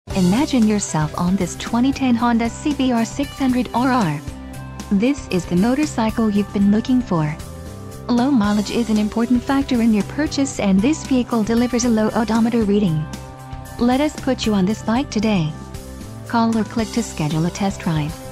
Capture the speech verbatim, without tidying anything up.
Imagine yourself on this twenty ten Honda C B R six hundred R R. This is the motorcycle you've been looking for. Low mileage is an important factor in your purchase, and this vehicle delivers a low odometer reading. Let us put you on this bike today. Call or click to schedule a test drive.